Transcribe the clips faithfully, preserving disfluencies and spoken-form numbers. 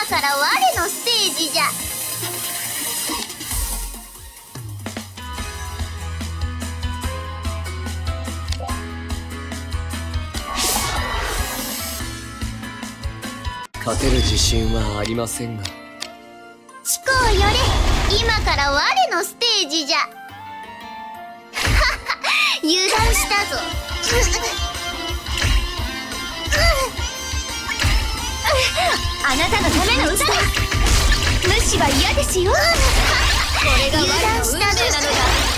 から我のステージじゃ。 勝てる自信はありませんが。 思考よれ、今から我のステージじゃ。はは油断したぞ。あなたのための歌だ。無視は嫌ですよ。これが我の運命なのだ。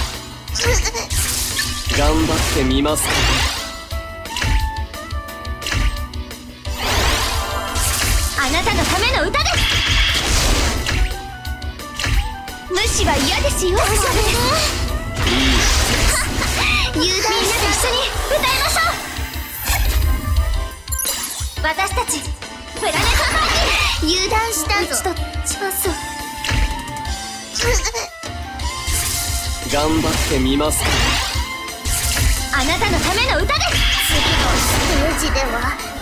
頑張ってみますか。 あなたのための歌です。無視は嫌ですよ。油断した。みんなで一緒に歌いましょう。私たちプラネットパーティー。油断したぞ。チャンスを。 頑張ってみますか。 あなたのための歌です。次のステージでは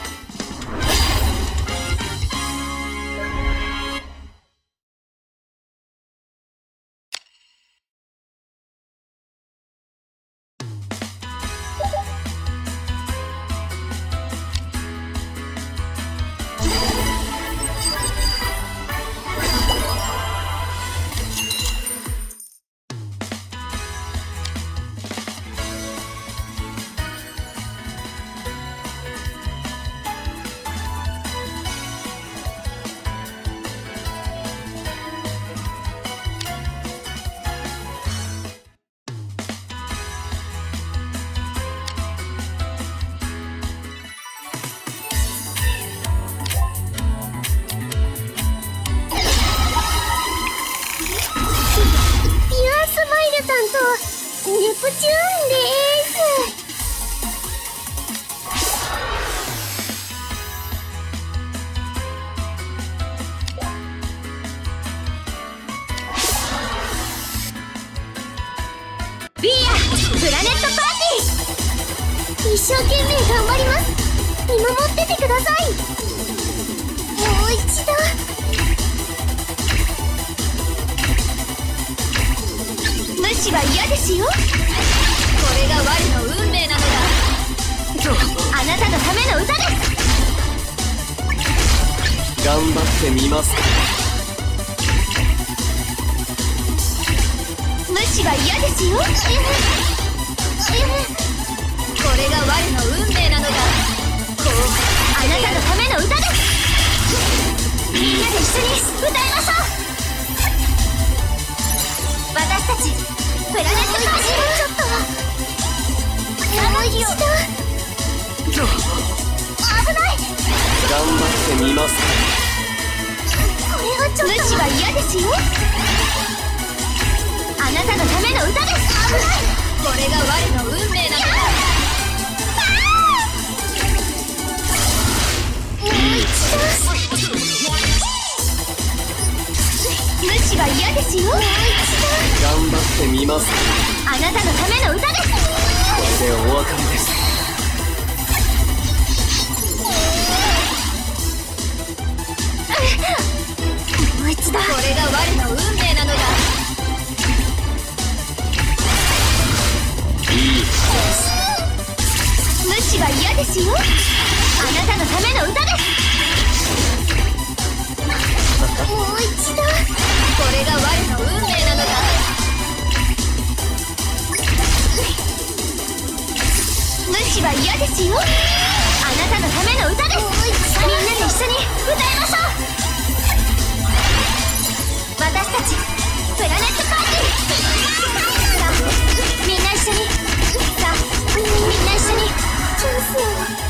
ネプチューンです。ビアプラネットパーティー。一生懸命頑張ります。見守っててください。もう一度。無視は嫌ですよ。これが我の運命なのだ。あなたのための歌です。 頑張ってみますか。 無視は嫌ですよ。これが我の運命なのだ。あなたのための歌です。みんなで一緒に歌いましょう。私たちプラネットパーティー。ちょっともう一度。危ない。 頑張ってみますか。 これはちょっと。無視は嫌ですよ。あなたのための歌です。危ない。これが我の運命なのだ。もう一度。無視は嫌ですよ。もう一度。 頑張ってみますか。 あなたのための歌です。 これでお別れです。 もう一度。これが我の運命なのだ。 いいです。 無視は嫌ですよ。あなたのための歌です。もう一度。これが我の運命なのだ。無視は嫌ですよ。あなたのための歌です。みんなで一緒に歌いましょう。私たちプラネットパーティー。さあみんな一緒に。さあみんな一緒にチャンスを。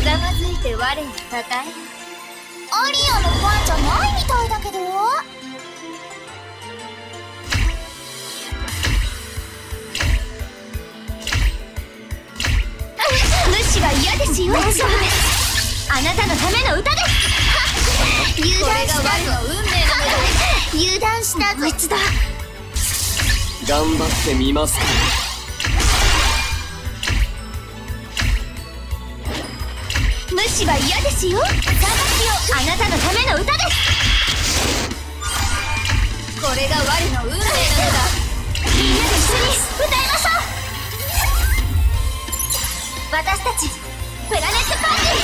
ざまずいて我をたたえ。アリアのファンじゃないみたいだけど。無視は嫌ですよ。大丈夫です。あなたのための歌です。油断したぞ。運命の油断したぞ。一度頑張ってみますか。 無視は嫌ですよ。あなたのための歌です。これが我の運命なのだ。みんなで一緒に歌いましょう。私たちプラネットパーテ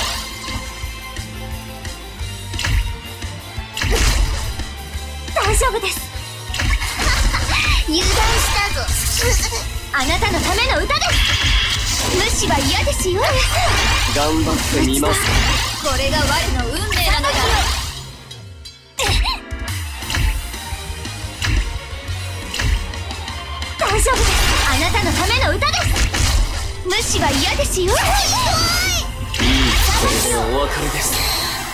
ィー。大丈夫です。油断したぞ。あなたのための歌です。無視は嫌ですよ。 頑張ってみますか。 これが我の運命なのだ。大丈夫です。あなたのための歌です。無視は嫌ですよ。いい、これでお別れです。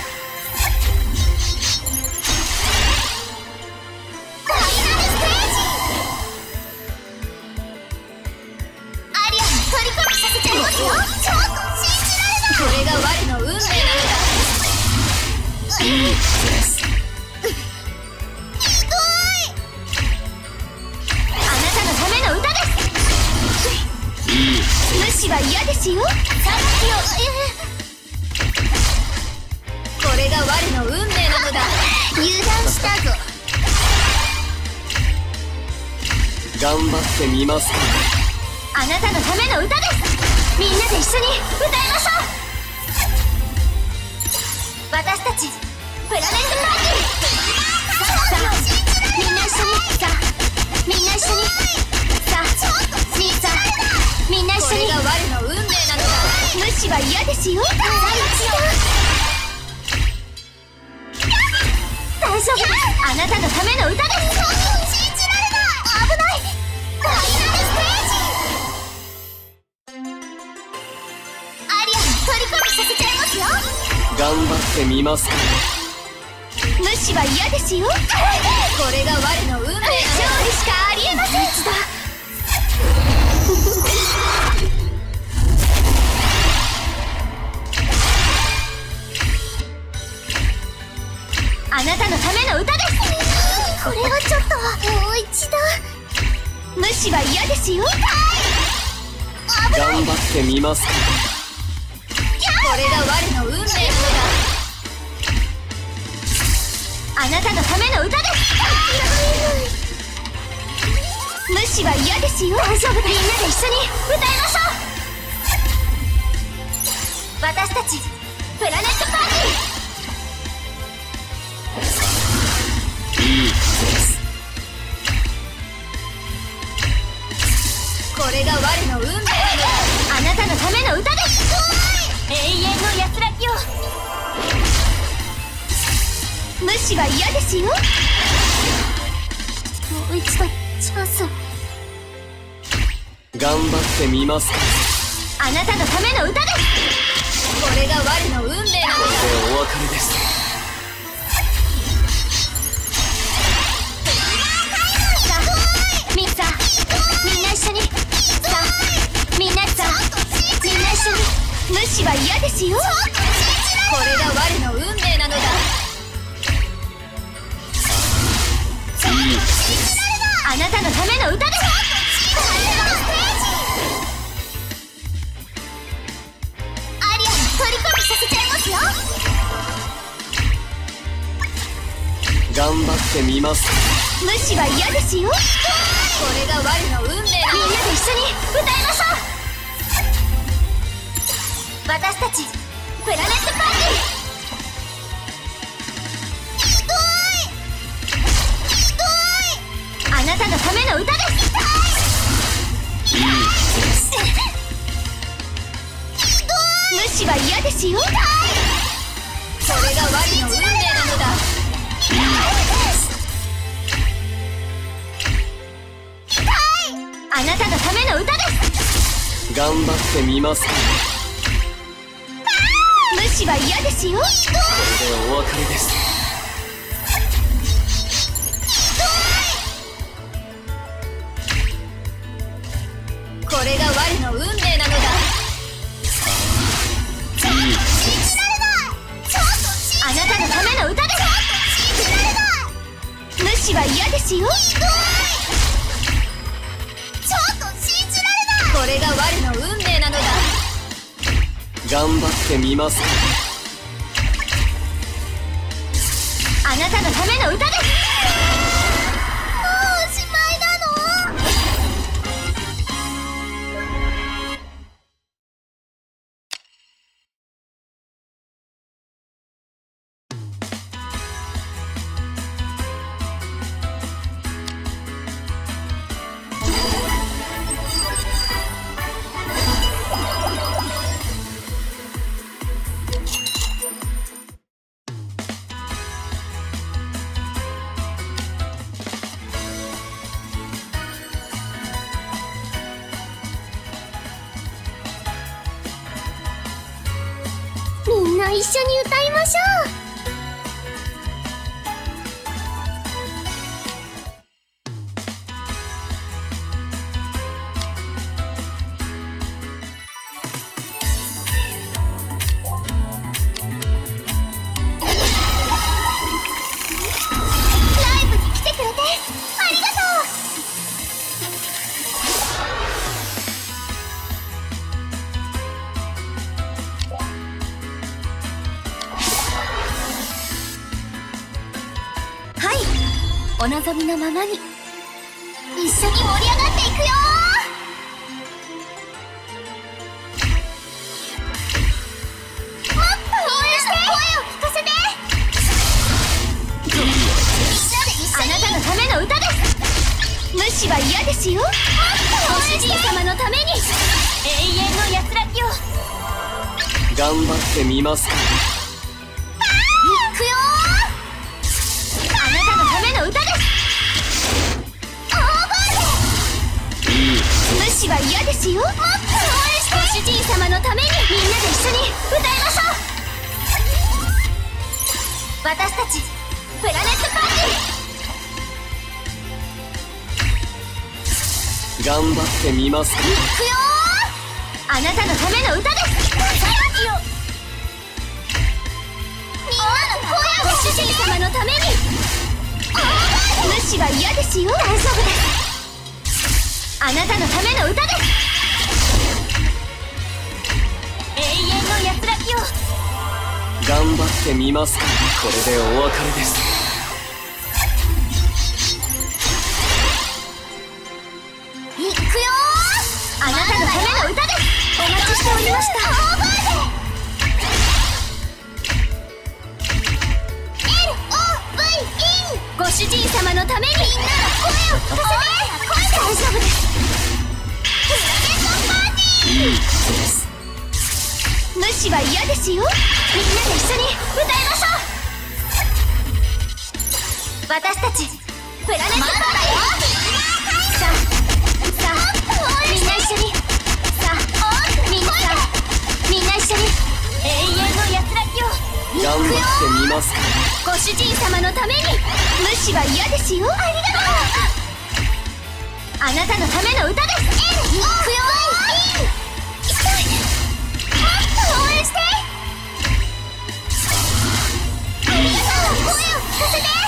ファイナルステージ。アリアに虜にさせちゃいますよ。ちょっと信じられない。これが我の運命なのだ。 いいです。 ひどい。あなたのための歌です。 いい。 無視は嫌ですよ。これが我の運命なのだ。油断したぞ。 頑張ってみますか。 あなたのための歌です。みんなで一緒に歌いましょう。私たちプラネットパーティー。さあみんな一緒に。さあみんな一緒に。さあみんさあみんな一緒に。これが我の運命なのだ。無視は嫌ですよ。大丈夫です。あなたのための歌です。信じられない。危ない。ファイナルステージ。アリアに虜にさせちゃいますよ。 頑張ってみますか。 無視は嫌ですよ。これが我の運命なのだ。勝利しかありえません。一度あなたのための歌です。これはちょっと。もう一度。無視は嫌ですよ。 頑張ってみますか。 これが我の運命なのだ。あなたのための歌です。無視は嫌ですよ。大丈夫だ。みんなで一緒に歌いましょう。私たちプラネットパーティー。 いいです。 これが我の運命なのだ。あなたのための歌です。永遠の安らぎを。無視は嫌ですよ。もう一度チャンスを。 頑張ってみますか。 あなたのための歌です。これが我の運命なのだ。 これでお別れです。 無視は嫌ですよ。これが我の運命なのだ。あなたのための歌です。アリアに虜にさせちゃいますよ。 頑張ってみます。 無視は嫌ですよ。これが我の運命なのだ。みんなで一緒に歌いましょう。私たちプラネットパーティー。ひどい。ひどい。あなたのための歌です。 いいです。 ひどい。無視は嫌ですよ。これが我の運命なのだ。あなたのための歌です。 頑張ってみますか。 主は嫌ですよ。 これでお別れです。 これが我の運命なのだ。 いいあなたのための歌です。主は嫌ですよ。これが我の運命なのだ。 頑張ってみますか。 あなたのための歌です。もうおしまいなの？みんな一緒に歌いましょう。ライブに来てくれてありがとう。はい、お望みのままに一緒に盛り上がっていくよー。もっと応援して声を聞かせて。あなたのための歌です。無視は嫌ですよ。ご主人様のために永遠の安らぎを。 頑張ってみますか。 いくよー。あなたのための歌です。オーバーでいい無視は嫌ですよ。もっと応援して。ご主人様のためにみんなで一緒に歌いましょう。私たちプラネットパーティー。 頑張ってみますか。 いくよー。あなたのための歌です。みんなの声を。ご主人様のために無視は嫌ですよ。大丈夫です。あなたのための歌です。永遠の安らぎを。 頑張ってみますか。これでお別れです。 いくよー。あなたのための歌です。お待ちしておりました。オーバーで エルオーブイイー。 ご主人様のためにみんなの声を聞かせて。大丈夫です。プラネットパーティー。 いいです。 無視は嫌ですよ。みんなで一緒に歌いましょう。私たちプラネットパーティー。さあさあみんな一緒に。さあみんなさあみんな一緒に永遠の安らぎを。 頑張ってみますか。 ご主人様のために無視は嫌ですよ。ありがとう。あなたのための歌です。いくよー。応援して。ありがとう。声を聞かせて。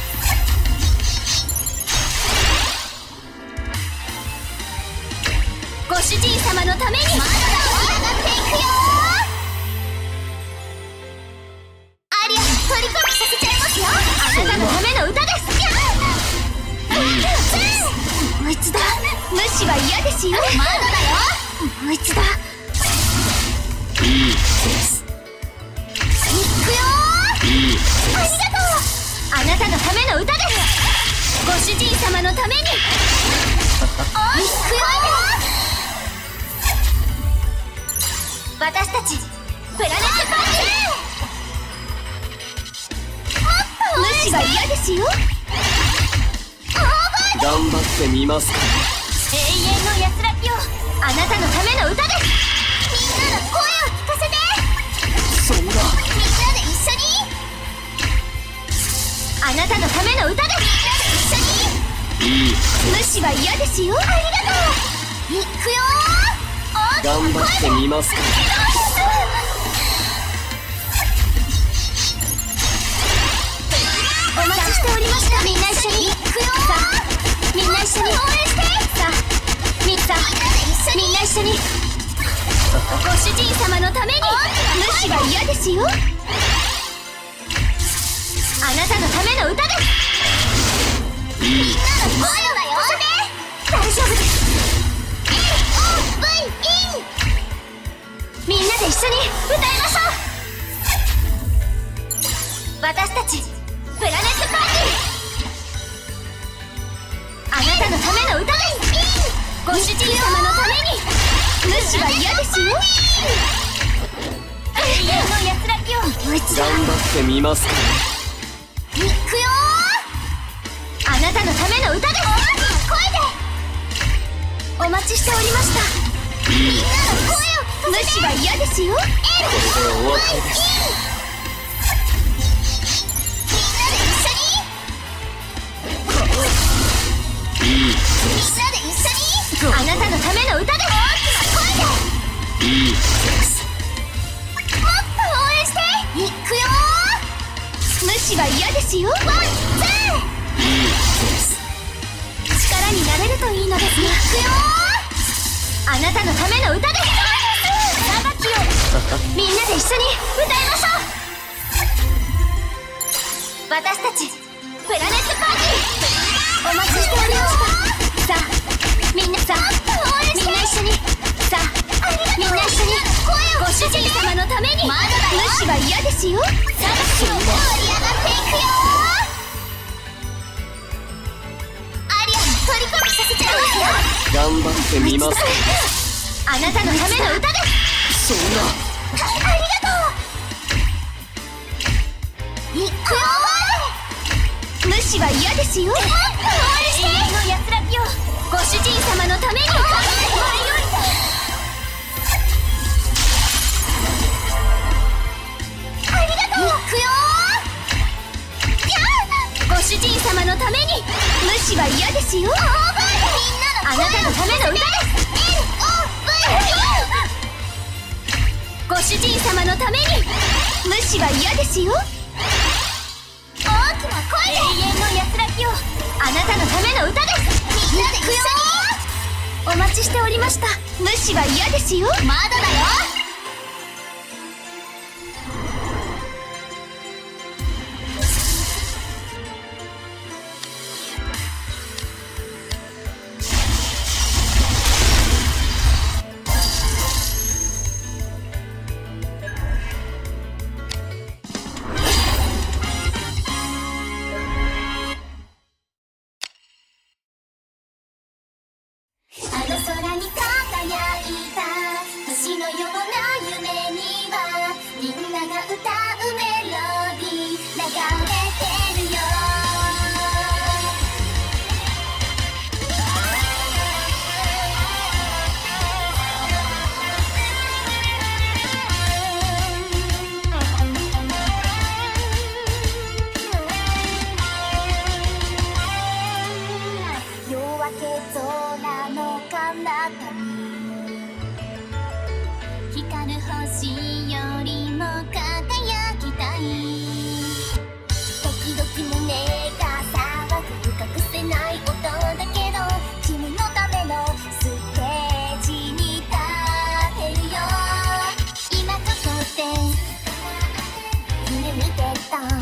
ご主人様のためにまだ盛り上がっていくよー。ありゃ、取り込みさせちゃいますよ。あなたのための歌です。もう一度。無視は嫌ですよ。まだだよ。もう一度。 いいです。 いくよー。 いいです。 ありがとう。あなたのための歌です。ご主人様のために。いくよー。私たちプラネットパーティー。もっと無視は嫌ですよ。オーバー。 頑張ってみますか。 永遠の安らぎを。あなたのための歌です。みんなの声を聞かせて。 そんなの歌です。一緒にいい無視は嫌ですよ。ありがとう。いくよー。 頑張ってみますか。 お待ちしておりました。みんな一緒にいくよー。さあみんな一緒に応援して。さあみさあみんな一緒にご主人様のために無視は嫌ですよ。あなたのための歌です。 いいまだだよ。大丈夫です。 エルオーブイ イン。みんなで一緒に歌いましょう。私たちプラネットパーティー。あなたのための歌です。ご主人様のために無視は嫌ですよ。永遠の安らぎをもう一度。 頑張ってみますか。 いくよー。あなたのための歌です。声でお待ちしておりました。 いいみんなの声を無視は嫌ですよ。エルこれでお別れです。いいですみんなで一緒にあなたのための歌です。大きな声でいいですもっと応援して。いくよー。無視は嫌ですよ。ワンツー。 いいです力になれるといいのですが。いくよー。あなたのための歌です。長きをみんなで一緒に歌いましょう。私たちプラネットパーティーお待ちしておりました。さあみんなさあみんな一緒にさあみんな一緒にご主人様のために無視は嫌ですよ。さあ盛り上がっていくよー。アリア取り込みさせちゃいますよ。 頑張ってみますか。 あなたのための歌です。 そんなありがとう。いくよー。無視は嫌ですよ。応援して。永遠の安らぎをご主人様のために。ありがとう。いくよー。ご主人様のために無視は嫌ですよ。みんなのあなたのための歌です。ご主人様のために無視は嫌ですよ。大きな声で永遠の安らぎをあなたのための歌です。みんなで一緒にお待ちしておりました。無視は嫌ですよ。まだだよ。あの空に輝いた星のような夢にはみんなが歌うメロディー流れてるよ。夜明け空の彼方に光る星よりも輝きたい。時々胸が騒ぐ隠せない音だけど君のためのステージに立てるよ。今ここで夢見てた